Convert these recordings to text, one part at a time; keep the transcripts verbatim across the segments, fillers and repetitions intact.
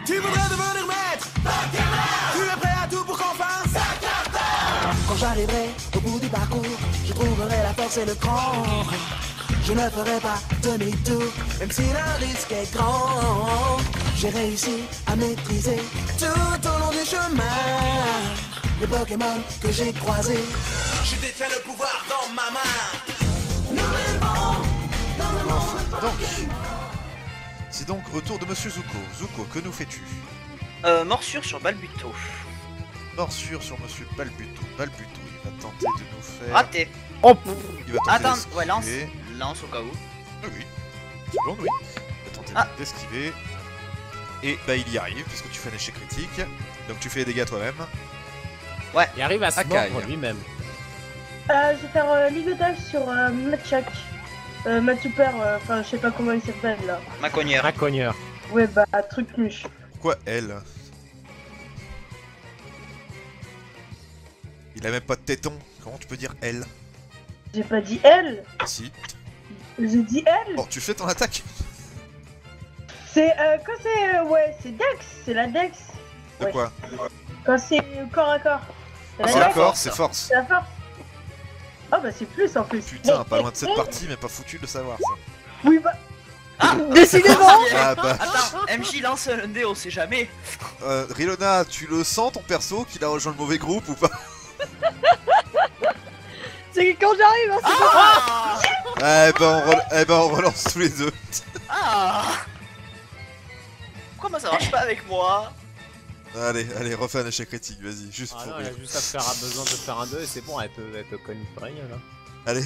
Tu voudrais devenir maître, tu es prêt à tout pour qu'on fasse. Quand j'arriverai au bout du parcours, je trouverai la force et le cran. Je ne ferai pas demi-tour, même si le risque est grand. J'ai réussi à maîtriser tout au long du chemin les Pokémon que j'ai croisés. Je détiens le pouvoir dans ma main. Donc, c'est donc retour de Monsieur Zuko. Zuko, que nous fais-tu? Euh, morsure sur Balbuto. Morsure sur Monsieur Balbuto. Balbuto, il va tenter de nous faire... Raté. Oh, Il va tenter Attends, d'esquiver. ouais, lance. Lance au cas où. Oui, oui. Une seconde, oui. Il va tenter Ah. d'esquiver. Et bah il y arrive, puisque tu fais un échec critique. Donc tu fais les dégâts toi-même. il arrive à se Akai. mordre lui-même. Euh, je vais faire euh, ligotage sur euh, Matchak. Euh, Matsuper, enfin euh, je sais pas comment il s'appelle là. Ma cogneur. Un cogneur. Ouais bah truc muche. Pourquoi elle? Il a même pas de téton. Comment tu peux dire elle? J'ai pas dit elle, Si. j'ai dit elle. Bon, tu fais ton attaque. C'est euh, quand c'est euh, ouais c'est Dex, c'est la Dex. De Ouais. quoi? Quand c'est corps à corps. C'est Ah, la c'est Dex, d'accord, c'est force. c'est la force. Ah bah c'est plus en plus. Putain, Mais- pas loin de mais- cette partie, mais pas foutu de le savoir ça. Oui bah. Ah, Décidément. Ah bah. Attends, M J lance un dé, on sait jamais. Euh, Rilona, tu le sens ton perso qu'il a rejoint le mauvais groupe ou pas? C'est quand j'arrive, hein, c'est Ah, Eh ben, on rel- eh ben on relance tous les deux. ah. Pourquoi moi ça marche pas avec moi? Allez, allez, refais un échec critique, vas-y, juste Ah pour non, il rire. a juste à faire à besoin de faire un deux et c'est bon, elle te, elle te cogne pour rien là. Allez,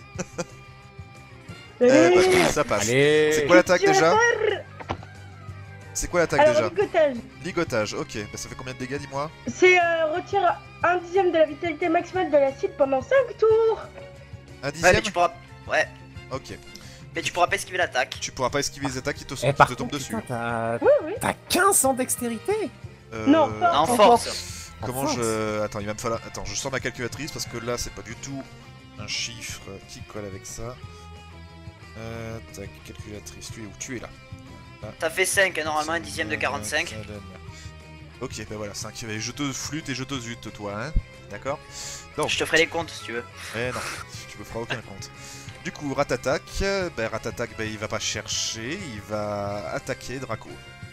pas. eh ben, ça passe. Allez. C'est quoi l'attaque Tu vas déjà? faire- C'est quoi l'attaque Alors déjà? ligotage. Ligotage, ok. Bah, ça fait combien de dégâts, dis-moi? C'est euh, retire un dixième de la vitalité maximale de la cible pendant cinq tours. Un Ouais, dixième? mais tu pourras. Ouais, Ok. mais tu pourras pas esquiver l'attaque. Tu pourras pas esquiver les attaques qui te, Eh, qui par te tombent contre, dessus. putain, t'as Oui oui. t'as quinze en dextérité. Euh, Non, pas- En En force. Comment En force. je... Attends, il va me falloir... Attends, je sors ma calculatrice parce que là, c'est pas du tout un chiffre qui colle avec ça. Euh... Tac, calculatrice, tu es où? Tu es là. T'as fait cinq, hein, normalement un dixième de quarante-cinq. Ok, bah voilà, cinq. Je te flûte et je te zute, toi, hein. D'accord? Donc, Je te ferai les comptes si tu veux. eh non, tu me feras aucun compte. Du coup, Ratatak, bah Ratatak, bah il va pas chercher, il va attaquer Draco.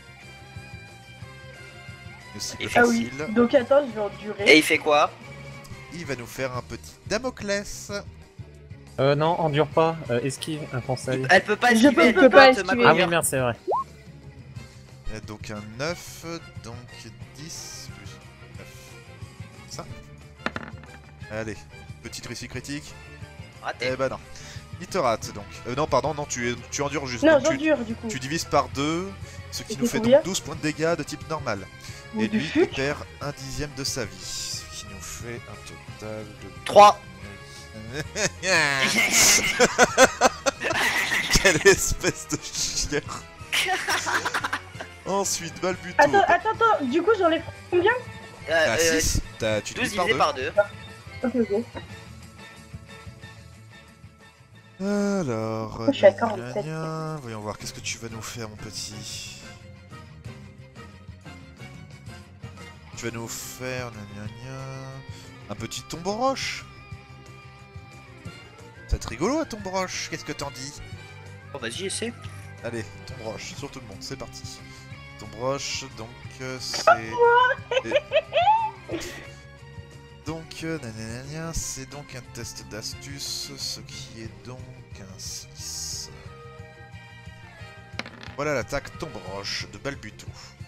Le cible Il Ah oui. facile. Donc attends, je vais endurer. Et il fait quoi? Il va nous faire un petit Damoclès. Euh, non, endure pas. Euh, esquive, un conseil. Elle peut pas Je esquiver, peux- elle peux peut pas te esquiver. ma Ah oui, cogneur. merde, c'est vrai. Euh, Donc un neuf, donc dix plus neuf. Ça. Allez, petite réussite critique. Raté. Eh bah non. Il te rate donc. Euh, non, pardon, non, tu, tu endures juste. Non, Donc, tu, j'endure du coup. tu divises par deux, ce qui Et nous c'est fait combien donc douze points de dégâts de type normal. Ou Et du lui, il fuc. perd un dixième de sa vie. Ce qui nous fait un total de... trois. Quelle espèce de chien. Ensuite, Balbuto. Attends, attends, attends, du coup j'enlève combien? Euh, T'as euh, six, t'as- tu douze divises par divisé deux. par deux. Ok, ok. Alors, Je suis à gna, quarante-sept. gna, gna. Voyons voir, qu'est-ce que tu vas nous faire, mon petit? Tu vas nous faire gna, gna, gna, un petit tombe-roche. Ça va être rigolo, un tombe-roche. Qu'est-ce que t'en dis? Bon, vas-y, essaie. Allez, tombe-roche, sur tout le monde, c'est parti. Tombe-roche, donc euh, c'est... Et- Donc, euh, nanana, c'est donc un test d'astuce, ce qui est donc un six. Voilà l'attaque tombe-roche de Balbuto.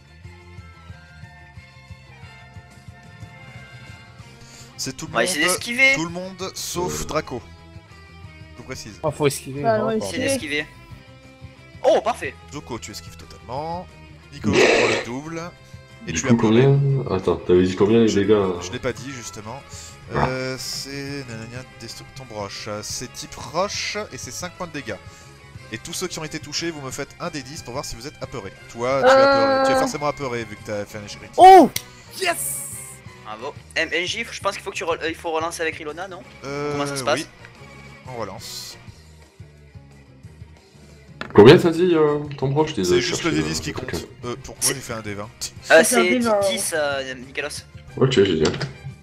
C'est tout le On va essayer monde, d'esquiver. tout le monde sauf Draco. Je vous précise. Oh, faut esquiver. Bah, non, ouais, pas. Essayer d'esquiver. Oh, parfait. Zuko, tu esquives totalement. Nico, tu prends le double. Et Du tu coup, as pleuré. combien? Attends, t'avais dit combien les Je- dégâts? Je l'ai pas dit justement. Euh, c'est nanana destruct tombe roche. C'est type roche et c'est cinq points de dégâts. Et tous ceux qui ont été touchés, vous me faites un des dix pour voir si vous êtes apeuré. Toi, tu, es, apeuré. Tu es forcément apeuré vu que t'as fait un échec critique. Oh yes. Bravo. M J, je pense qu'il faut que tu re- euh, il faut relancer avec Rilona, non? Euh, Comment ça se passe? oui. On relance. Combien t'as dit euh, ton broche? C'est juste le D dix qui compte. Euh, pourquoi j'ai fait un D vingt? Euh, C'est un c'est débat, dix, euh, Nicolas. Ok, génial.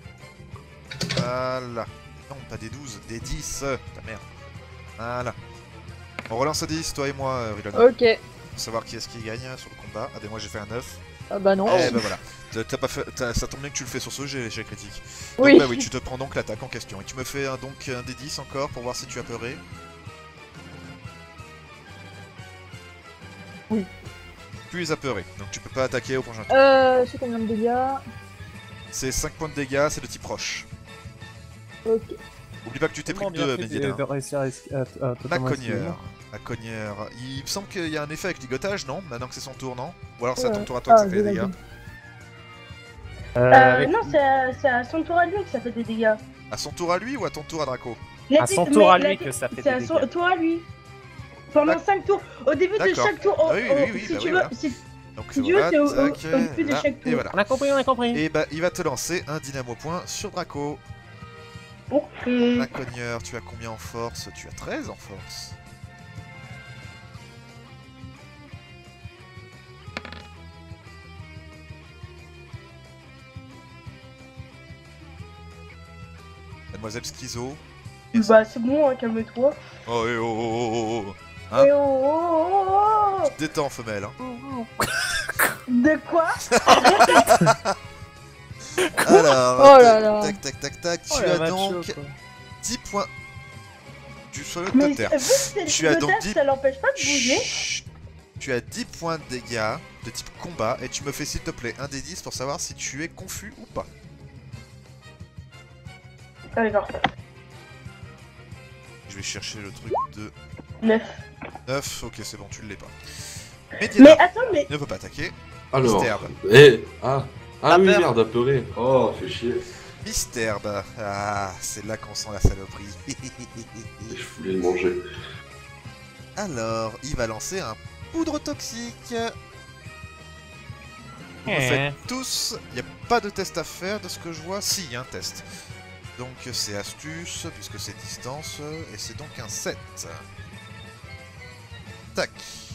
Voilà. Non, pas des douze, des dix. Ta merde. Voilà. On relance à dix, toi et moi, euh, Rilana. Ok. Pour savoir qui est-ce qui gagne sur le combat. Ah, ben moi j'ai fait un neuf. Ah bah non. Eh ben voilà. T'as pas fait... t'as- Ça tombe bien que tu le fais sur ce jeu, j'ai critique. Donc Oui. bah oui, tu te prends donc l'attaque en question. Et tu me fais un, donc un D dix encore pour voir si tu as peuré. Oui. Tu es apeuré, donc tu peux pas attaquer au prochain tour. Euh, c'est combien de dégâts? C'est cinq points de dégâts, c'est de type roche. Ok. Oublie pas que tu t'es pris Tellement bien deux, fait Medina. de, de réussir à, es- à, à totalement esquiver. Macogneur. Macogneur. Il me semble qu'il y a un effet avec ligotage, non? Maintenant que c'est son tour, non? Ou alors c'est à Ouais. ton tour à toi que Ah, ça fait des vas-y. dégâts. Euh, Euh, avec- non, c'est à, c'est à son tour à lui que ça fait des dégâts. À son tour à lui ou à ton tour à Draco? La À son dé- tour mais à la lui dé- que ça fait C'est des à son dégâts. tour à lui. Pendant D'ac- cinq tours. Au début de D'accord. chaque tour. oh, Ah oui, oh, oui, oui, si bah tu oui, veux, voilà. si Donc Si tu veux, voilà, c'est au- tac, au- au début de là, chaque et tour. voilà. On a compris, on a compris. Et bah il va te lancer un dynamo point sur Draco. Ok. Macogneur, tu as combien en force? Tu as treize en force. Mademoiselle Schizo. Bah c'est bon, hein, calme-toi. Oh, eh, oh, oh, oh, oh, oh. Hein? Eh oh, oh, oh, oh. Détends, femelle. Hein. De quoi? Alors, Oh tac, là là. tac, tac, tac, tac. Oh, tu la as macho, donc quoi. dix points du sol de Mais terre. vu que c'est Tu as le donc test, dit- ça l'empêche pas de bouger. Chut. Tu as dix points de dégâts de type combat et tu me fais s'il te plaît un des dix pour savoir si tu es confus ou pas. Ah, d'accord. Je vais chercher le truc de neuf. neuf. Ok, c'est bon, tu ne l'es pas. Mais Medina attends, mais. ne peut pas attaquer. Alors. Mystère. Eh Ah Ah T'as oui, peur merde, apeuré. Oh, fait chier. Mystère. Ah, c'est là qu'on sent la saloperie. Je voulais le manger. Alors, il va lancer un poudre toxique. Vous me Eh. faites tous. Il n'y a pas de test à faire de ce que je vois. Si, il y a un test. Donc c'est astuce, puisque c'est distance, et c'est donc un sept. Tac.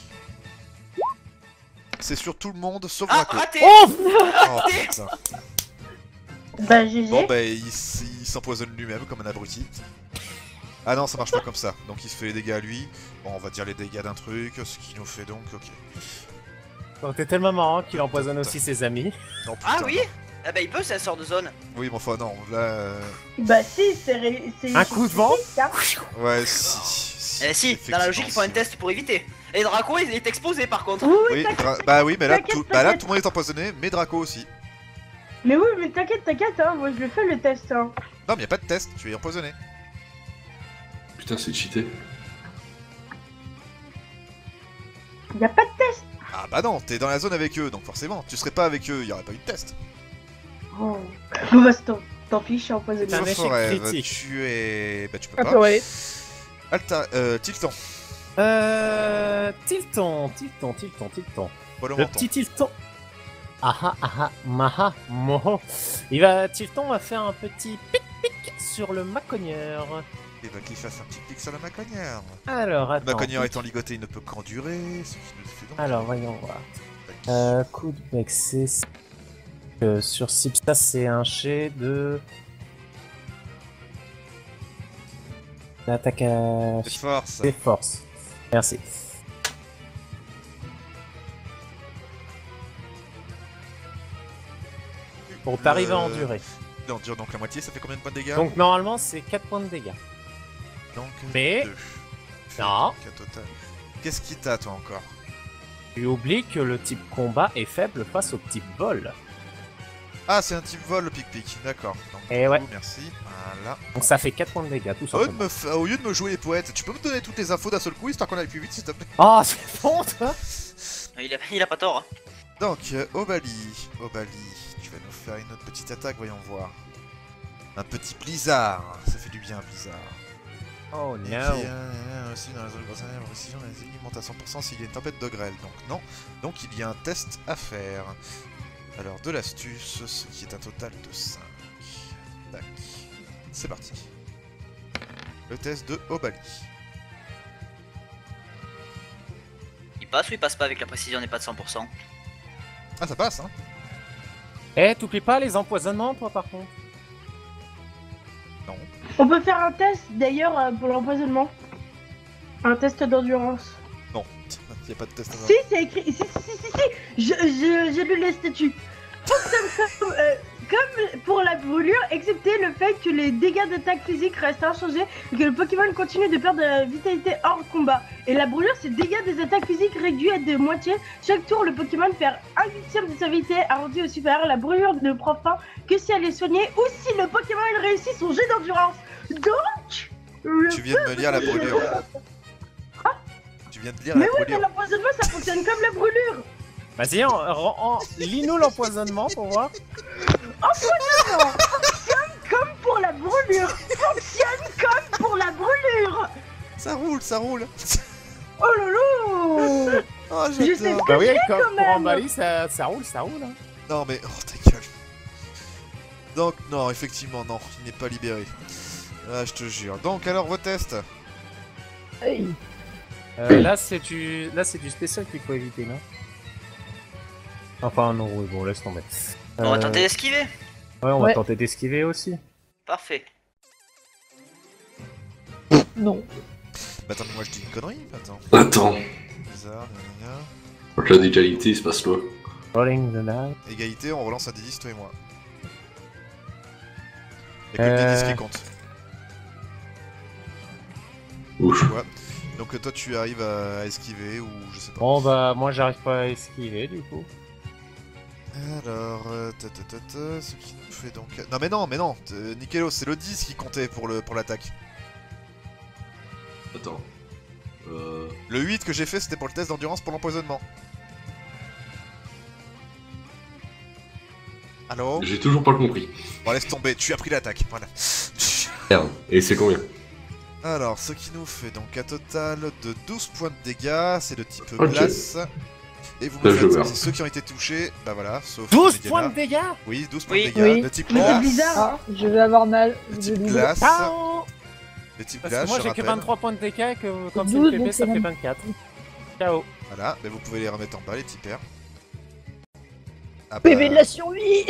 C'est sur tout le monde, sauf Ah, Draco. raté. Oh putain. Bah G G. Bon bah il, s- il s'empoisonne lui-même comme un abruti. Ah non, ça marche pas comme ça. Donc il se fait les dégâts à lui. Bon, on va dire les dégâts d'un truc, ce qui nous fait donc, ok. Donc t'es tellement marrant qu'il empoisonne aussi ses amis. Non, putain, Ah oui non. Ah bah il peut, c'est un sort de zone. Oui, mais enfin non, là... euh, Bah si, c'est. ré- c'est- Un coup de vent. c'est- hein. Ouais, si. Eh si, dans la logique il faut un test pour éviter. Et Draco il est exposé par contre. Oui, oui, Oui, t'inquiète. Dra- bah oui, mais là, T'inquiète, tout... bah là, t'inquiète. tout le monde est empoisonné, mais Draco aussi. Mais oui, mais t'inquiète, t'inquiète, hein. Moi je le fais le test, hein. Non, mais y a pas de test, tu es empoisonné. Putain, c'est cheaté. Y a pas de test. Ah bah non, t'es dans la zone avec eux, donc forcément, tu serais pas avec eux, y aurait pas eu de test. Oh. Bon bah tant, tant pis, je suis empoisonné. C'est un Sauf échec au rêve, critique. tu es... Bah tu peux Ah, pas. ouais. Alta... Euh... Tilton. Euh. Tilton, Tilton, Tilton, Tilton. Polo Le menton. petit Tilton. Aha, aha, maha, moho. Il va, Tilton va faire un petit pic-pic sur le macogneur. Il va qu'il fasse un petit pic sur la macognère. Alors, Le attends. macognère étant ligoté, il ne peut qu'endurer, ce qui nous fait donc... Alors, voyons voir. Tac. Euh, coup de bec, c'est... Euh, sur Sipsta, c'est un jet de... L'attaque à... C'est force. Des forces. Merci. Bon, t'arrives à Euh, endurer. Il endure donc la moitié, ça fait combien de points de dégâts? Donc, normalement, c'est quatre points de dégâts. Donc, mais- deux. Non. Fait quatre total. Qu'est-ce qui t'a, toi, encore? Tu oublies que le type combat est faible face au type vol. Ah, c'est un type vol, le pic-pic, d'accord. Donc, Eh du ouais. coup, merci. Voilà. Donc ça fait quatre points de dégâts, tout Au lieu, de simplement. me fa- au lieu de me jouer les poètes, tu peux me donner toutes les infos d'un seul coup, histoire qu'on aille plus vite, s'il te plaît? Oh, c'est bon, toi. Il a, il a pas tort. Hein. Donc, euh, Obali, Obali, tu vas nous faire une autre petite attaque, voyons voir. Un petit blizzard, ça fait du bien, un blizzard. Oh Et no. puis, euh, aussi dans la zone concernée, la précision, les ennemis montent à cent pour cent s'il y a une tempête de grêle. Donc non, donc il y a un test à faire. Alors de l'astuce, ce qui est un total de cinq. Tac, c'est parti. Le test de Obali. passe ou il passe pas avec la précision n'est pas de cent pour cent? Ah, ça passe, hein. Eh, t'oublies pas les empoisonnements, toi, par contre. Non. On peut faire un test d'ailleurs euh, pour l'empoisonnement. Un test d'endurance. Non, il n'y a pas de test. Si, c'est écrit. Si, si, si, si, si. Je- je- J'ai lu les statuts. Comme, euh, comme pour la brûlure, excepté le fait que les dégâts d'attaque physique restent inchangés et que le Pokémon continue de perdre de la vitalité hors combat. Et la brûlure, c'est dégâts des attaques physiques réduits à de moitié. Chaque tour, le Pokémon perd un huitième de sa vitalité arrondi au supérieur. La brûlure ne prend fin que si elle est soignée ou si le Pokémon réussit son jet d'endurance. Donc, le Tu viens de me lire la brûlure. Tu viens de lire Mais la oui, mais brûlure. l'empoisonnement ça fonctionne comme la brûlure. Vas-y, en, en, en- lis-nous l'empoisonnement pour voir. Empoisonnement fonctionne comme pour la brûlure. Fonctionne comme pour la brûlure. Ça roule, ça roule. Oh lolo. Oh, Je sais j'adore. pas. Bah oui, j'ai comme quand pour même. Embali, ça, ça roule, ça roule. Hein. Non, mais. Oh, ta gueule. Donc, non, effectivement, non, il n'est pas libéré. Ah, je te jure. Donc, alors, vos tests. Hey. Euh, là, c'est du, là, c'est du spécial qu'il faut éviter, non? Enfin, non, oui, bon, laisse tomber. On va Euh, tenter d'esquiver. Ouais, on va Ouais. tenter d'esquiver aussi. Parfait. Non. Bah, attends, mais moi je dis une connerie. Attends. Attends. Bizarre, gna, gna, Donc là, d'égalité, il se passe quoi? Rolling the dice. gna. Égalité, on relance à des dix, toi et moi. Y'a que Euh. le dix qui compte. Ouf. Tu vois. Donc, euh, toi, tu arrives à, à esquiver ou je sais pas. Bon, bah, moi, j'arrive pas à esquiver, du coup. Alors, euh, ta, ta, ta, ta, ce qui nous fait donc. Non, mais non, mais non, euh, Nickelos, c'est le dix qui comptait pour le pour l'attaque. Attends. Euh... Le huit que j'ai fait, c'était pour le test d'endurance pour l'empoisonnement. Allô? J'ai toujours pas compris. Bon, laisse tomber, tu as pris l'attaque, voilà. Merde. Et c'est combien? Alors, ce qui nous fait donc un total de douze points de dégâts, c'est de type Ok. glace. Et vous Là, me je faites meurs. ceux qui ont été touchés, bah voilà, sauf douze Mediana. points de dégâts. Oui, douze points Oui. de dégâts, Oui. de type Mais c'est glace. bizarre. Ah, je vais avoir mal. Le Je type vais glace. Ciao. Le type Parce que glace, moi, je j'ai que rappelle. vingt-trois points de dégâts, que comme c'est douze, le P P, donc ça c'est fait bon. vingt-quatre. Ciao. Voilà, mais vous pouvez les remettre en bas, les typeurs. Ah bah, P V de la survie.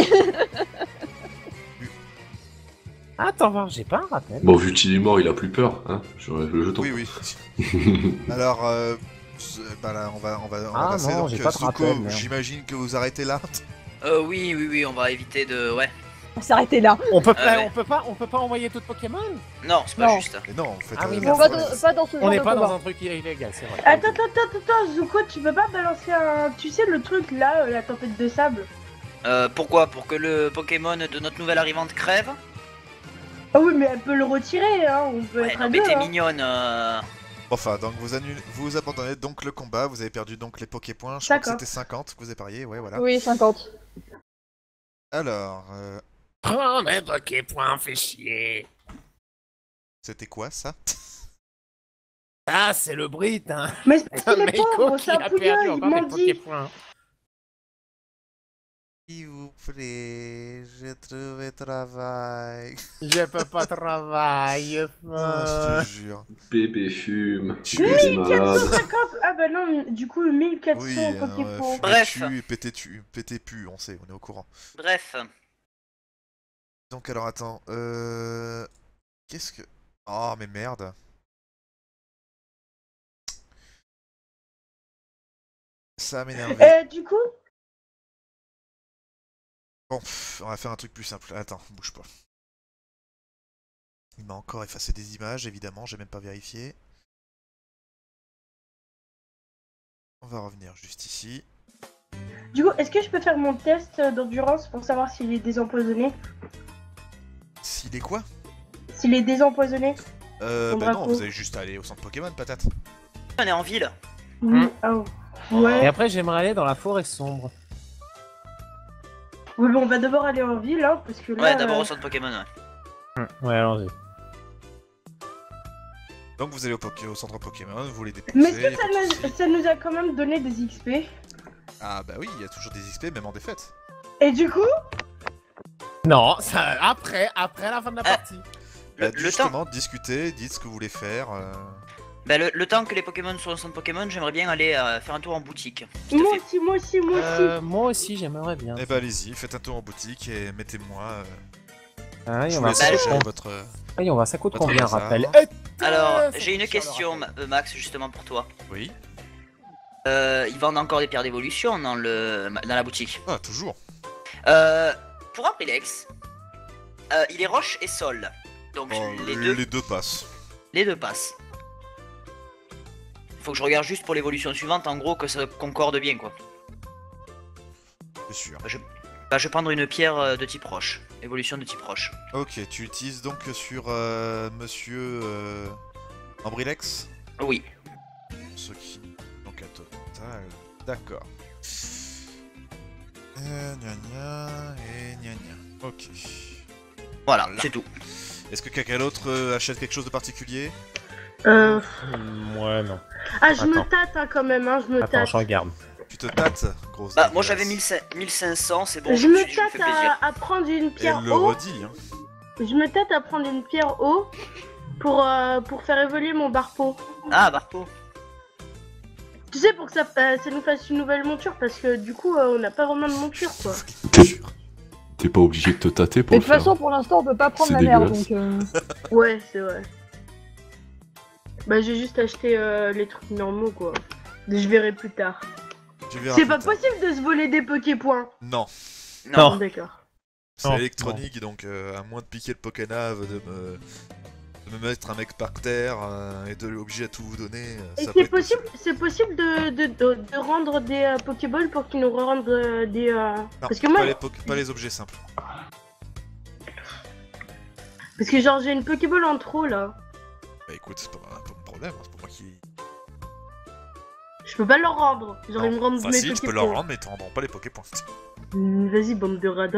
Attends, voir, j'ai pas un rappel. Bon, vu qu'il est mort, il a plus peur, hein? Sur le jeton. Oui, oui. Alors, euh, z- bah là, on va, on va, on va Ah passer. non, Donc, j'ai euh, pas de Zuko, rappel, merde. j'imagine que vous arrêtez là. Euh, oui, oui, oui, on va éviter de. Ouais. On s'est arrêté là. On peut, Ah ouais. on peut pas, on peut pas envoyer tout Pokémon. Non, c'est pas Non. juste. Mais non, faites Ah oui, euh, merde, Pas voilà. dans, pas dans ce genre On n'est de pas combat. dans un truc illégal, c'est vrai. Attends, attends, attends, attends, Zuko, tu peux pas balancer un. Tu sais le truc là, euh, la tempête de sable? Euh, pourquoi? Pour que le Pokémon de notre nouvelle arrivante crève? Ah oui, mais elle peut le retirer, hein. On peut Ouais, être non, à mais deux. t'es hein. mignonne. Euh... Enfin, donc vous, annulez, vous abandonnez donc le combat, vous avez perdu donc les Poképoints. Je crois que cinquante. c'était cinquante que vous avez parié, ouais, voilà. Oui, cinquante. Alors, euh, Oh, mais Poképoint, fait chier. c'était quoi ça? Ah, c'est le Brit, hein. Mais c'est Un les Meiko pauvres, qui c'est un a pouilleux, perdu ils encore m'ont des dit. Poképoints. S'il vous plaît, j'ai trouvé travail. Je peux pas travailler. Ah, je te jure. Bébé fume. Tu Bébé es malade. quatre cent cinquante. Ah bah non, du coup mille quatre cents Oui, euh, Poképoints. Bref. tu, pété tu, pété pu, on sait, on est au courant. Bref. Donc alors attends, euh... Qu'est-ce que... Oh mais merde. Ça m'énerve. Euh, du coup, Bon, pff, on va faire un truc plus simple. Attends, bouge pas. Il m'a encore effacé des images, évidemment, j'ai même pas vérifié. On va revenir juste ici. du coup, est-ce que je peux faire mon test d'endurance pour savoir s'il est désempoisonné? S'il est quoi? S'il est désempoisonné? Euh, Mon bah non, drapeau. vous allez juste aller au centre Pokémon, patate. On est en ville. Oui. Oh. Et Ouais. après, j'aimerais aller dans la forêt sombre. Oui, mais on va d'abord aller en ville, hein, parce que là. Ouais, d'abord euh, au centre Pokémon, ouais. Ouais, allons-y. Donc vous allez au, Poké- au centre Pokémon, vous les dépensez. Mais est-ce y a que pas ça de nous, souci. ça nous a quand même donné des X P? Ah bah oui, il y a toujours des X P, même en défaite. Et du coup, Non, ça, après, après la fin de la Ah. partie. Le, Bah, le temps. justement, discutez, dites ce que vous voulez faire. euh. Bah, le, le temps que les Pokémon soient au centre Pokémon, j'aimerais bien aller euh, faire un tour en boutique. Tout à Moi fait. aussi, moi aussi, moi aussi. Euh, moi aussi, j'aimerais bien. Eh bah allez-y, faites un tour en boutique et mettez-moi. Euh, Ah, je on vous va laisse ça coûte gérer com- votre. euh, ah, on va ça coûte votre combien, bazar. rappel Alors, Euh, j'ai une faut faire le question, rappel. euh, Max, justement pour toi. Oui. Euh, ils vendent encore des pierres d'évolution dans, le... dans la boutique. Ah, toujours. Euh, pour Aprilex, euh, il est roche et sol. Donc Oh, les, deux, les deux passent. les deux passent. Faut que je regarde juste pour l'évolution suivante, en gros, que ça concorde bien, quoi. C'est sûr. Je, bah, je vais prendre une pierre euh, de type roche. Évolution de type roche. Ok, tu utilises donc sur euh, Monsieur euh, Ambrilex. Oui. Ce qui. Donc un total. D'accord. Euh, gna gna et gna gna. Ok. Voilà, Voilà. c'est tout. Est-ce que quelqu'un d'autre euh, achète quelque chose de particulier? Euh... Hmm, Ouais, non. Ah, je me Attends. tâte hein, quand même, hein, je me Attends, tâte. je regarde. Tu te tâtes, grosse. Bah, moi dégueulasse. j'avais mille cinq cents, c'est bon, je je me me suis dit, je me fais tâte plaisir. à, à prendre une pierre Elle le haut. redit, hein. Je me tâte à prendre une pierre haut pour, euh, pour faire évoluer mon barpeau. Ah, Barpo. Tu sais, pour que ça, euh, ça nous fasse une nouvelle monture, parce que du coup, euh, on n'a pas vraiment de monture, quoi. T'es t'es pas obligé de te tâter pour Et le de toute faire. façon, pour l'instant, on peut pas prendre C'est la merde, dégueulasse. donc... Euh... Ouais, c'est vrai. Bah, j'ai juste acheté euh, les trucs normaux, quoi. Je verrai plus tard. Tu verras C'est plus pas tard. possible de se voler des Poképoints. Non, Non. Non. D'accord. c'est Non, électronique, donc euh, à moins de piquer le Pokénave, de me, de me mettre un mec par terre euh, et de l'obliger à tout vous donner. euh, Et ça peut c'est être possible, c'est possible de, de, de, de rendre des euh, Pokéballs pour qu'ils nous rendent euh, des... euh, Non, Parce que pas, moi, les po- pas les objets simples. parce que genre j'ai une Pokéball en trop là. Bah écoute, c'est pas un peu mon problème, hein, c'est pas moi qui. Je peux pas leur rendre. Genre ils me rendent Enfin, mes si, tu peux Poképoints. leur rendre, mais ils te rendront pas les Poképoints. Hmm, Vas-y, bande de radins.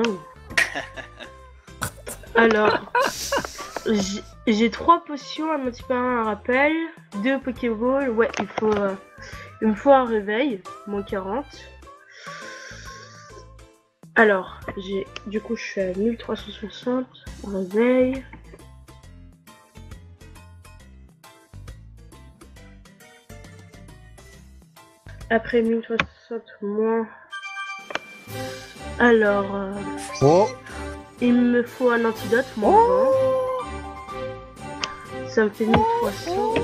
Alors, j'ai- j'ai trois potions, un multiplier, un rappel, deux Pokéballs. Ouais, il faut, euh, il me faut un réveil, moins quarante. Alors, j'ai, du coup, je suis à mille trois cent soixante, réveil. Après mille trois cent soixante moins. Alors, euh, Oh, il me faut un antidote, moins vingt. Ça me fait mille trois cents.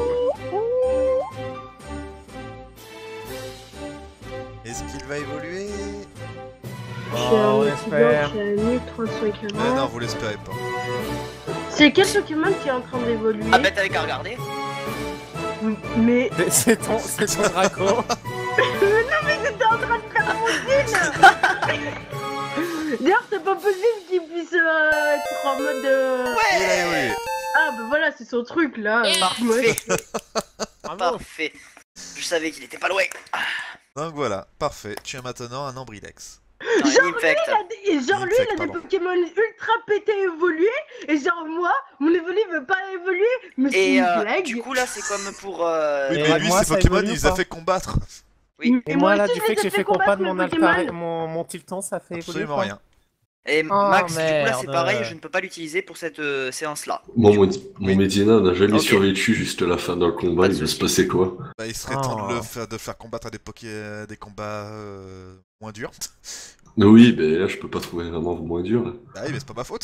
Est-ce qu'il va évoluer? J'ai Oh, un on antidote, espère. j'ai mille trois cent Ah non, quarante. vous l'espérez pas. C'est quel Pokémon qui est en train d'évoluer? Ah, bah t'avais qu'à regarder. Mais C'est- C'est ton, c'est ton Draco. t'es en train de faire mon deal. D'ailleurs, c'est pas possible qu'il puisse euh, être en mode. euh, Il a évolué. Ah, bah voilà, c'est son truc là. Parfait. Bravo. Parfait. Je savais qu'il était pas loin. Donc voilà, parfait. Tu as maintenant un Ambrilex. Non, il Genre, infecte. Il a des- et genre lui, il a Infect, des pardon. Pokémon ultra pétés évolués, et genre moi, mon évolu veut pas évoluer, mais c'est Et une euh, blague. du coup là c'est comme pour euh, Oui, Et mais lui, moi, ses ça Pokémon, évolue il ou les a pas fait combattre. oui. Et moi, là, aussi, du je fait les que ai j'ai fait fait combattre combattre, mon mes Pokémon. Altar, mon, mon Tilton, ça fait évoluer. Absolument ou pas rien. Et Oh, Max, du coup là c'est merde. pareil, je ne peux pas l'utiliser pour cette euh, séance là. Moi, mon, Oui. mon Medina n'a jamais Ok. survécu juste à la fin d'un combat, Pas de il va se soucis. passer quoi? Bah, il serait temps de le Oh. faire, de le faire combattre à des, poké... euh, des combats euh, moins durs. Mais oui, mais là je peux pas trouver vraiment moins dur. là. Ah oui, mais c'est pas ma faute.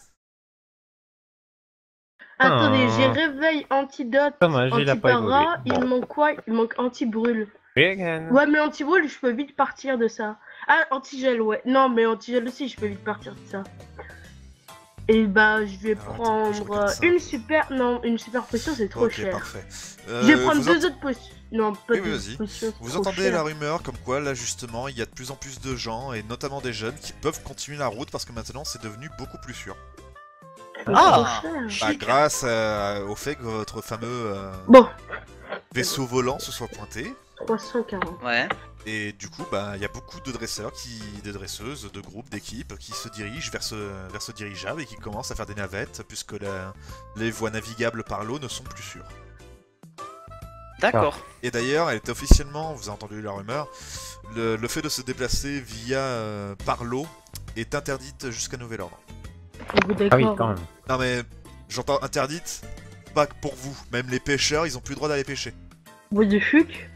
Attendez, Ah. j'ai réveil, antidote, Dommage, il a pas évolué. anti-para, il manque quoi? Il manque anti-brûle. Vegan. Ouais, mais anti-brûle, je peux vite partir de ça. Ah, anti-gel, ouais. Non, mais anti-gel aussi, je peux vite partir de ça. Et bah, je vais Ah, attends, je prendre regarde euh, ça. une super... Non, une super potion, c'est trop Ok, cher. parfait. Je Euh, vais prendre vous deux ent- autres potions. Non, pas Oui, oui, deux vas-y. potions. c'est Vous trop entendez cher. la rumeur comme quoi, là justement, il y a de plus en plus de gens, et notamment des jeunes, qui peuvent continuer la route parce que maintenant c'est devenu beaucoup plus sûr. C'est Ah. trop cher. Bah, Chic. grâce à- au fait que votre fameux euh, Bon, vaisseau volant se soit pointé. trois cent quarante. Ouais. Et du coup, bah, il y a beaucoup de dresseurs, qui, de dresseuses, de groupes, d'équipes qui se dirigent vers ce, vers ce dirigeable et qui commencent à faire des navettes puisque la- les voies navigables par l'eau ne sont plus sûres. D'accord. Et d'ailleurs, elle était officiellement, vous avez entendu la rumeur, le, le fait de se déplacer via euh, par l'eau est interdite jusqu'à nouvel ordre. Vous Ah oui, d'accord. quand même. Non mais j'entends interdite pas que pour vous. Même les pêcheurs, ils ont plus le droit d'aller pêcher. What the fuck?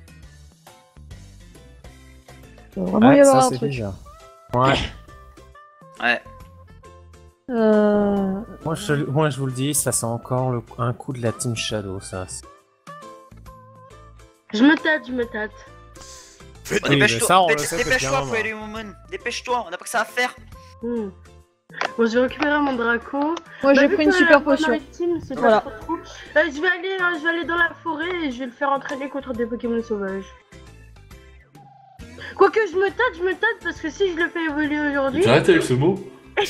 Il va vraiment y Ouais, avoir ça un c'est truc. déjà. Ouais. Ouais. Euh... Moi je, moi je vous le dis, ça sent encore le- un coup de la Team Shadow, ça. Je me tâte, je me tâte. Faites- Bon, Oui, mais dépêche-toi, ça, on le dépêche- sait depuis dépêche-toi, un moment. Pretty Woman. Dépêche-toi, on n'a pas que ça à faire. Hmm. Bon, je vais récupérer mon draco. Moi j'ai Bah, vu pris une que super la voie potion. maritime, c'est pas Voilà. trop trop. Euh, je vais aller, euh, je vais aller dans la forêt et je vais le faire entraîner contre des Pokémon sauvages. Quoique je me tâte, je me tâte parce que si je le fais évoluer aujourd'hui, J'arrête avec ce mot.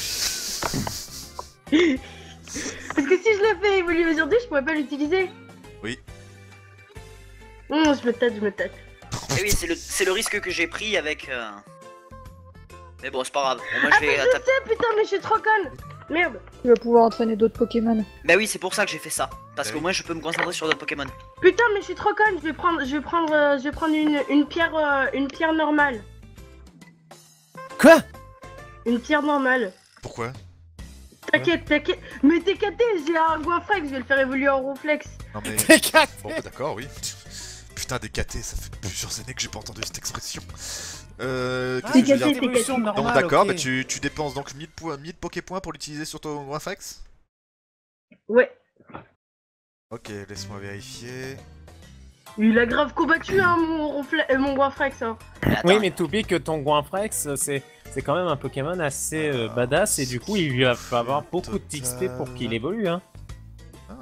parce que si je le fais évoluer aujourd'hui, je pourrais pas l'utiliser. Oui. Hum, je me tâte, je me tâte. Et oui, c'est le, c'est le risque que j'ai pris avec. euh, Mais bon, c'est pas grave. Bon, moi Ah je mais vais. je atta- sais, putain, mais je suis trop conne. Merde. Tu vas pouvoir entraîner d'autres Pokémon. Bah oui, c'est pour ça que j'ai fait ça. Parce Ah qu'au oui. moins je peux me concentrer sur d'autres Pokémon. Putain, mais je suis trop conne. Je vais prendre, je vais prendre, euh, je vais prendre une, une pierre, euh, une pierre normale. Quoi? Une pierre normale. Pourquoi? T'inquiète, t'inquiète. Mais t'es caté, j'ai un Goinfrex, je vais le faire évoluer en Ronflex. Non mais... T'es caté. Bon bah d'accord, oui. Putain, décaté, ça fait plusieurs années que j'ai pas entendu cette expression. Euh... Ah, Qu'est-ce que je veux Décaté, dire t'es évolution caté. normale, Donc d'accord, ok. bah tu, tu dépenses donc mille, po mille Poképoints pour l'utiliser sur ton Winfax. Ouais. Ok, laisse-moi vérifier. Il a grave combattu, hein, mon, Ronfle- euh, mon Goinfrex, hein. Mais attends, Oui, mais t'oublies que ton Goinfrex, c'est c'est quand même un Pokémon assez euh, badass et du coup il va falloir beaucoup de X P pour qu'il évolue. Hein. Ah.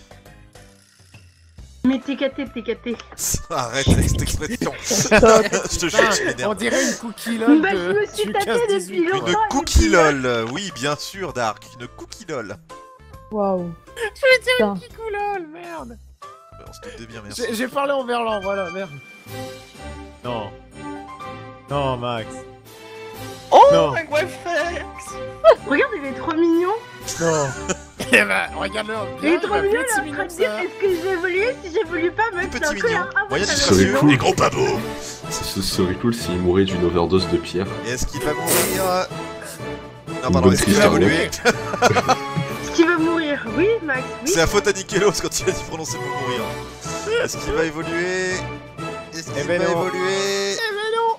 Mais t'es caté, t'es caté. Arrête avec cette expression. Je te jure, tu On m'énerves. dirait une cookie lol Bah, de je me suis Lucas tapé dix-huit. depuis longtemps. Une cookie lol, oui bien sûr Dark, une cookie lol. Waouh. Je vais dire Putain. une cookie lol, merde. Bah, on se doutait bien, merci. J'ai j'ai parlé en verlan, voilà, merde. Non. Non, Max. Oh, Non. un Goinfrex. Regarde, il est trop mignon. Non. Eh ben, regarde-le. Il est il trop va mignon, plus être il si est en mignon train que de dire ça. est-ce que je vais évoluer? Si j'évolue pas, mec, c'est Petit un mignon, connard. Ah, moyen ouais, ça serait discrétion cool. et gros babot. Ce serait cool s'il mourait d'une overdose de pierre. Et est-ce qu'il va mourir? Non Une pardon, bonne est-ce qu'il va histoire, évoluer? Est-ce qu'il va mourir? Oui, Max, oui. C'est la faute à Nikelos quand il a dit prononcer pour mourir. Est-ce qu'il va évoluer? Est-ce qu'il Eh ben va non. évoluer? Eh ben non.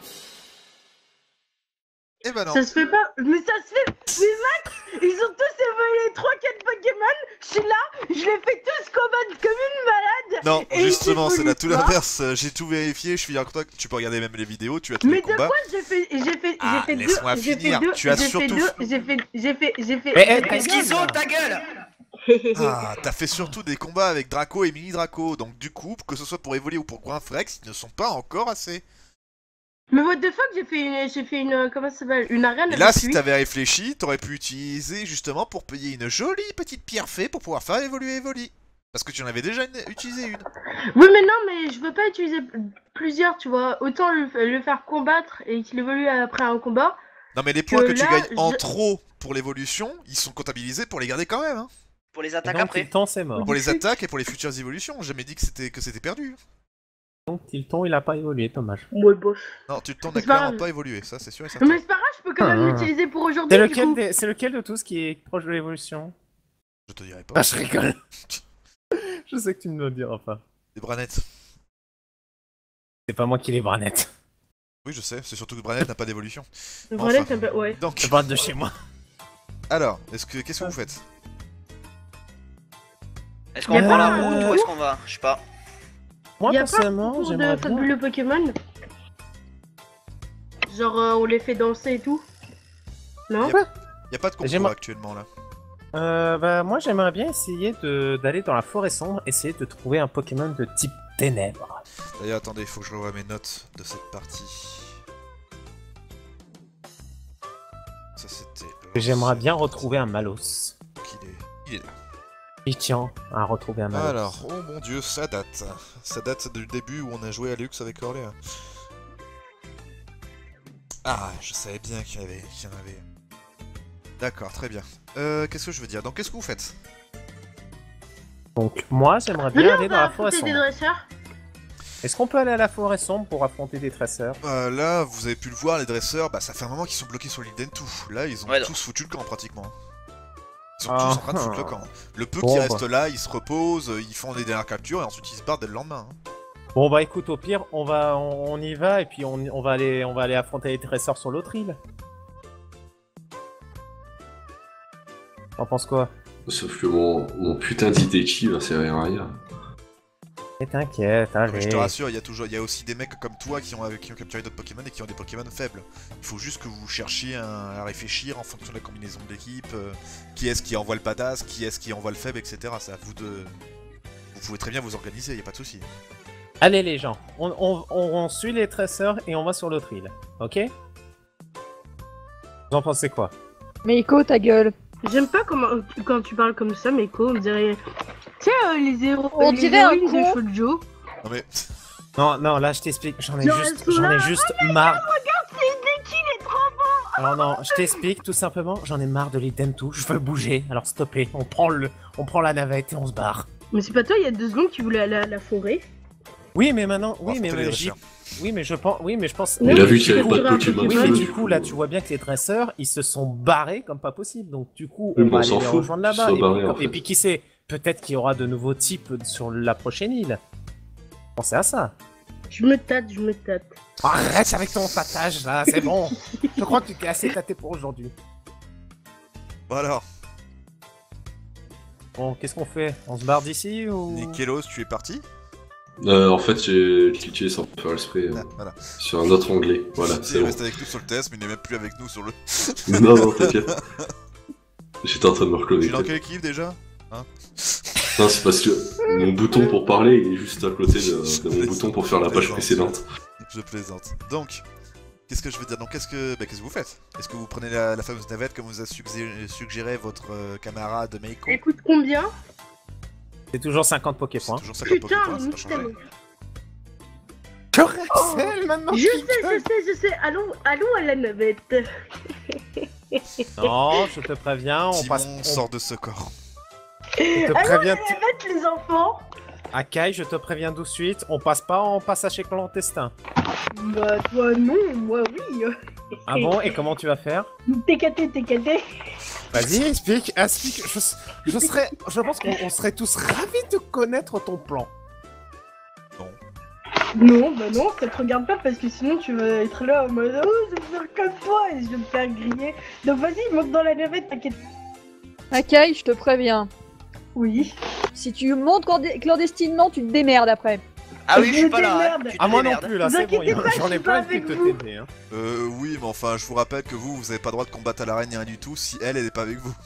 Eh ben non. Ça se fait pas. Mais ça se fait. Mais Max, ils ont tous évolué trois quatre Pokémon. Je suis là, je les fais tous combattre comme une malade. Non, Et justement, il c'est là tout évolue pas. l'inverse. J'ai tout vérifié, je suis d'accord avec toi. Tu peux regarder même les vidéos, tu as tous Mais les de combats. quoi j'ai fait, j'ai fait, Ah, j'ai fait deux, laisse-moi j'ai fait finir. deux, Tu as j'ai fait surtout- deux, j'ai fait, j'ai fait, j'ai fait. Mais, eh, j'ai ta fait- gueule, Schizo, là. ta gueule. Ah, t'as fait surtout des combats avec Draco et Mini Draco, donc du coup, que ce soit pour évoluer ou pour Goinfrex, ils ne sont pas encore assez. Mais what the fuck, j'ai fait une, j'ai fait une, comment ça s'appelle, une arène. Et là, avec si lui. t'avais réfléchi, t'aurais pu utiliser justement pour payer une jolie petite pierre fée pour pouvoir faire évoluer Evoli. Parce que tu en avais déjà une- utilisé une. Oui, mais non, mais je veux pas utiliser plusieurs, tu vois. Autant le, le faire combattre et qu'il évolue après un combat. Non mais les points Que que, tu là, gagnes en je- trop pour l'évolution, ils sont comptabilisés pour les garder quand même. Hein. Pour les Et attaques donc, après. Tilton, c'est mort. Pour les attaques et pour les futures évolutions. J'ai jamais dit que c'était que c'était perdu. Donc, Tilton, il a pas évolué, dommage. Ouais, bof. Non, tu t'en as C'est pas clairement grave. pas évolué, ça c'est sûr et certain. Mais c'est pas grave, je peux quand même Ah. l'utiliser pour aujourd'hui. C'est du lequel, coup. des- c'est lequel de tous qui est proche de l'évolution? Je te dirai pas. Ah, je rigole. Je sais que tu ne me le diras pas. Des branettes. C'est pas moi qui les branette. Oui, je sais, c'est surtout que Branette n'a pas d'évolution. Le problème, Enfin. c'est un peu- ouais. Donc, Je branette de chez moi. alors, est-ce que qu'est-ce que vous faites? Est-ce Y a qu'on pas prend la un route ou concours est-ce qu'on va? Je sais pas. Moi, Y a pas un personnellement, concours j'aimerais de bien... fabuleux Pokémon. Genre, euh, on les fait danser et tout. Non? Y a pas de concours J'aimerais- actuellement là. Euh, bah, moi, j'aimerais bien essayer de- d'aller dans la forêt sombre, essayer de trouver un Pokémon de type ténèbres. D'ailleurs, attendez, il faut que je revoie mes notes de cette partie. Ça c'était. J'aimerais bien retrouver un Malos. Il est, il est là. Et tiens, à retrouver un Malos. Alors, oh mon dieu, ça date. Ça date du début où on a joué à Lux avec Orlé. hein. Ah, je savais bien qu'il y en avait. qu'il y en avait. D'accord, très bien. Euh, qu'est-ce que je veux dire? Donc, qu'est-ce que vous faites? Donc, moi, j'aimerais Venez, bien on aller dans va la forêt affronter des sombre. dresseurs. Est-ce qu'on peut aller à la forêt sombre pour affronter des tresseurs? Euh, là, vous avez pu le voir, les dresseurs, bah ça fait un moment qu'ils sont bloqués sur l'île d'Entou. Là, ils ont Ouais, non. tous foutu le camp pratiquement. Ils sont Ah. tous en train de foutre le camp. Le peu Bon, qui bah. reste là, ils se reposent, ils font des dernières captures et ensuite ils se barrent dès le lendemain. hein. Bon bah écoute, au pire, on va, on, on y va et puis on, on va aller, on va aller affronter les dresseurs sur l'autre île. T'en penses quoi? Sauf que mon, mon putain d'Itachi va servir à rien. Mais t'inquiète, Mais je allez. te rassure, il y a toujours, il y a aussi des mecs comme toi qui ont, qui ont capturé d'autres Pokémon et qui ont des Pokémon faibles. Il faut juste que vous cherchiez un- à réfléchir en fonction de la combinaison de l'équipe, euh, qui est-ce qui envoie le badass, qui est-ce qui envoie le faible, et cetera. C'est à vous de, vous pouvez très bien vous organiser, y a pas de souci. Allez les gens, on, on, on, on suit les dresseurs et on va sur l'autre île, ok? Vous en pensez quoi? Meiko, ta gueule. J'aime pas comment quand tu parles comme ça, Meiko, on dirait. Tu sais, euh, les héros. On les dirait un héroïnes de con. Shoujo. Non mais, Non, non, là je t'explique, j'en ai Non, juste, elles sont j'en ai là. juste marre. Regarde, c'est Deki, il est trop beau. Alors non, je t'explique tout simplement, j'en ai marre de l'idem tout, je veux bouger, alors stoppez, on prend le, on prend la navette et on se barre. Mais c'est pas toi, il y a deux secondes, qui voulais aller à la forêt. Oui, mais maintenant, on va oui, mais, affronter les mais j'y- dresseurs. oui, mais je pense, oui, mais je pense. Oui, Il a vu tu qu'il y avait peux pas de tirer un Pokémon Pokémon. Oui, mais feu, du coup, là, tu vois bien que les dresseurs, ils se sont barrés comme pas possible. Donc, du coup, Oui, on mais va on aller s'en les fout, rejoindre ils là-bas. sont Et, barrés, puis- en fait. et puis, qui sait, peut-être qu'il y aura de nouveaux types sur la prochaine île. Pensez à ça. Je me tâte, je me tâte. Arrête avec ton tâtage, là, c'est bon. Je crois que tu t'es assez tâté pour aujourd'hui. Bon alors, Bon, qu'est-ce qu'on fait? On se barre d'ici ou... Nikelos, tu es parti Euh, en fait, j'ai cliqué sans faire exprès euh, Ah, voilà. sur un autre onglet. Voilà, Il c'est bon. reste avec nous sur le test, mais il n'est même plus avec nous sur le. Non, non, t'inquiète. J'étais en train de me Tu es dans reconnecter. quelle équipe déjà? Non, c'est parce que mon bouton pour parler il est juste à côté de, de mon bouton pour faire la page précédente. Je plaisante. Donc, qu'est-ce que je veux dire? Donc, qu'est-ce que, bah, qu'est-ce que vous faites? Est-ce que vous prenez la, la fameuse navette comme vous a suggéré, suggéré votre euh, camarade Meiko? Elle coûte combien? C'est toujours cinquante C'est Poképoints. toujours cinquante Putain, Poképoints, ça n'a pas changé. nickel. Je recèle maintenant. Je sais, je sais, je sais. Allons, allons à la navette. Non, je te préviens, on Timon passe. On, sort de ce corps. je te Allons à préviens. la navette, les enfants. Akai, je te préviens tout de suite, on passe pas en passage clandestin. Bah, toi, non, moi, oui. Ah bon, et comment tu vas faire? T K T, T K T. Vas-y, explique, explique. Je, je serais, je pense qu'on on serait tous ravis de connaître ton plan. Non, bah non, ça te regarde pas parce que sinon tu vas être là en mode oh, je vais faire comme toi et je vais me faire griller. Donc vas-y, monte dans la navette, t'inquiète. Akai, je te préviens. Oui. Si tu montes clandé- clandestinement, tu te démerdes après. Ah oui, je Je suis pas là. hein. démerde. Tu te Ah moi non démerdes. plus là, Vous c'est bon, inquiétez pas, j'en je ai suis pas plein qui avec peut vous. t'aider. Hein. Euh, oui, mais enfin, je vous rappelle que vous, vous avez pas le droit de combattre à l'arène ni rien du tout si elle, elle est pas avec vous.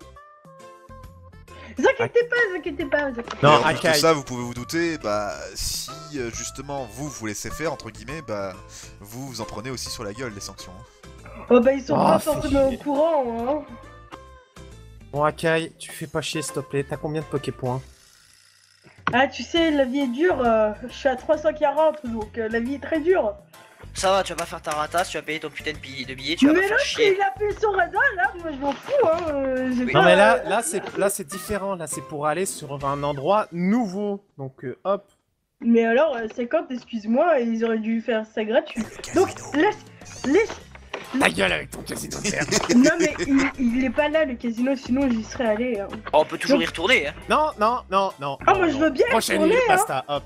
Vous inquiétez pas, vous inquiétez pas, vous inquiétez Et Non, en plus de Akai. ça, vous pouvez vous douter, bah, si euh, justement vous vous laissez faire, entre guillemets, bah, vous vous en prenez aussi sur la gueule, les sanctions. hein. pas. Oh bah ils sont Oh, pas fais forcément au chier. courant, hein. Bon Akai, tu fais pas chier s'il te plaît, t'as combien de Poképoints? Ah tu sais, la vie est dure, euh, je suis à trois cent quarante, donc euh, la vie est très dure. Ça va, tu vas pas faire ta ratasse, tu vas payer ton putain de billet, de billet tu vas Mais pas là, faire chier. il a fait son radar, là, moi je m'en fous, hein. euh, j'ai Oui. pas, Non mais là, euh, là c'est, là c'est différent, là c'est pour aller sur un endroit nouveau. Donc euh, hop. Mais alors, euh, cinquante, excuse-moi, ils auraient dû faire ça gratuit. Donc, laisse, laisse. Ta gueule avec ton casino de merde. Non mais il, il est pas là le casino, sinon j'y serais allé. Hein. Oh, on peut toujours y retourner, hein. Non, non, non, non. Ah, non, moi, je non. veux bien y Prochaine retourner, île, hein. basta, hop.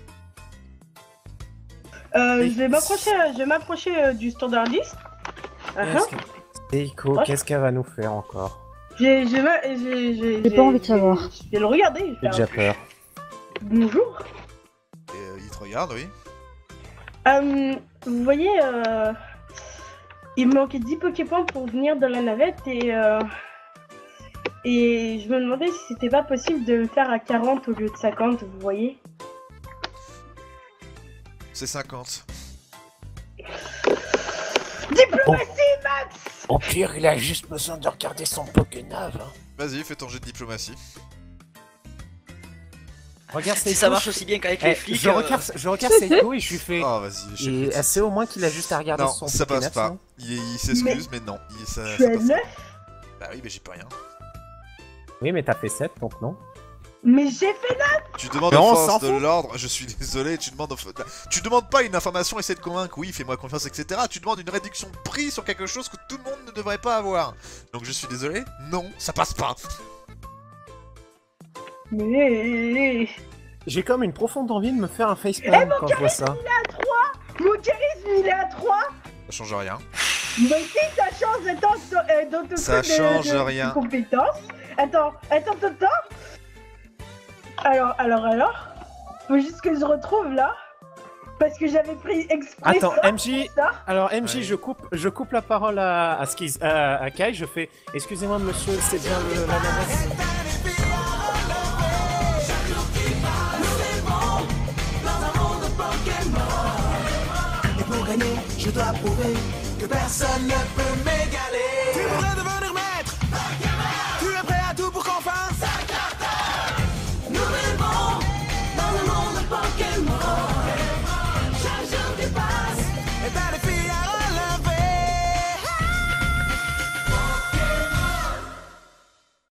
Euh, je vais m'approcher, je vais m'approcher euh, du standardiste. Ah, ah. Qu'est-ce que- Seiko, Ouais. qu'est-ce qu'elle va nous faire encore? J'ai, j'ai, ma- j'ai, j'ai, J'ai pas envie de savoir. Je vais le regarder. je vais J'ai faire déjà peur. Bonjour. Et euh, il te regarde, oui. Euh, vous voyez, euh, il me manquait dix Poképoints pour venir dans la navette et euh, et je me demandais si c'était pas possible de le faire à quarante au lieu de cinquante, vous voyez. C'est cinquante. Diplomatie, Max. Au pire, il a juste besoin de regarder son Pokénave. Hein. Vas-y, fais ton jet de diplomatie. Regarde Si Seiko. ça marche aussi bien qu'avec Eh, les flics. je, euh, regarde, je regarde Seiko et je lui fais. Oh, vas-y, je Et elle sait au moins qu'il a juste à regarder Non, son ça passe Pokénave, pas. sinon. Il, il s'excuse, mais... non. Il, ça, Je suis ça à passe pas. neuf. Bah oui, mais j'ai pas rien. Oui, mais t'as fait sept, donc non. Mais j'ai fait là. Tu demandes Mais aux on forces s'en de fout. l'ordre, je suis désolé, tu demandes aux... Tu demandes pas une information, essaie de convaincre, oui, fais-moi confiance, et cetera. Tu demandes une réduction de prix sur quelque chose que tout le monde ne devrait pas avoir. Donc je suis désolé, non, ça passe pas. Mais... J'ai comme une profonde envie de me faire un facepalm quand je vois ça. à trois. Mon charisme, il est à trois. Ça change rien. Mais si, ça change dans ton, euh, dans ton Ça truc de- change de, rien. de compétences. Attends, attends, attends, attends. Alors, alors, alors. Faut juste que je retrouve là. Parce que j'avais pris exprès Attends, ça, M J, ça. alors M J, Ouais. je coupe, je coupe la parole à, à, Skiz, à, à Kai, je fais, excusez-moi monsieur, c'est bien le, la nana. Et pour gagner, je dois prouver que personne ne peut m'égarer.